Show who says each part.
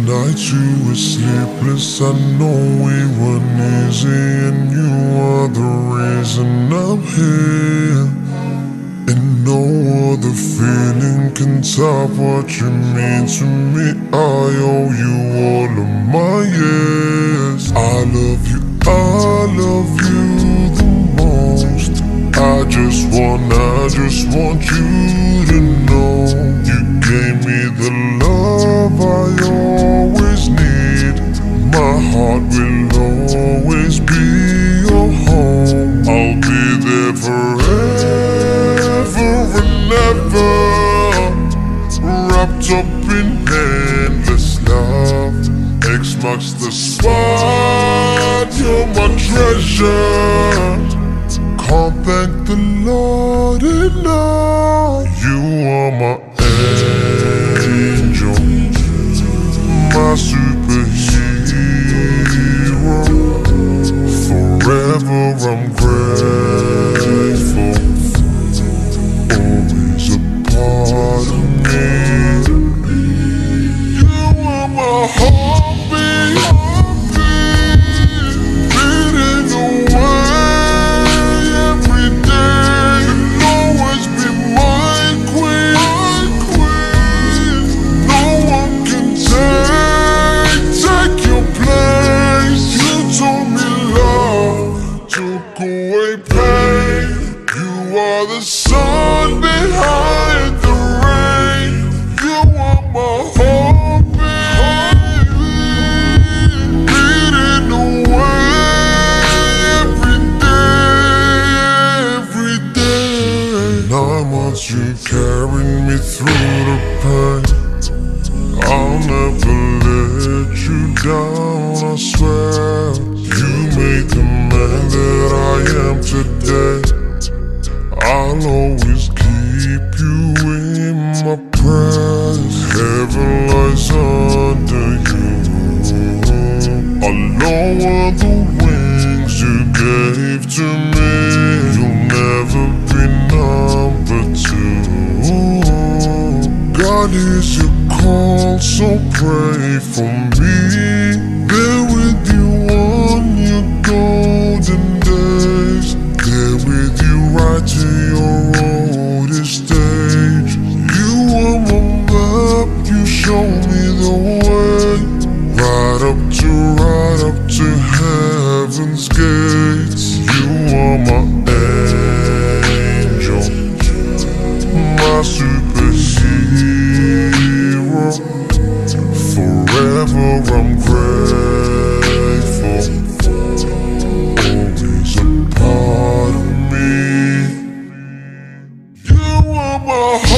Speaker 1: Nights you were sleepless, I know we weren't easy, and you are the reason I'm here. And no other feeling can top what you mean to me. I owe you all of my years. I love you the most. I just want you to know you gave me the love I always need. My heart will always be your home. I'll be there forever and ever, wrapped up in endless love. X marks the spot, you're my treasure. Can't thank the Lord enough. You are my angel, my superhero. Forever I'm grateful, always a part of me. You are my heartbeat, beating away every day. You'll always be my queen. No one can take your place. You told me love took away pain. You are the sun behind the rain. You are my heartbeat, beating away every day. 9 months you carried me through the pain. I'll never let you down, I swear. You made the man that I am today. I'll always keep you in my prayers. Heaven lies under you. I'll lower the wings you gave to me. You'll never be number two. God is your call, so pray for me. Bear with you on your golden days. There with you right to your oldest age. You are my map, you show me the way. Right up to heaven's gates. You are my angel, my superhero. Forever I'm grateful, always a part of me. You are my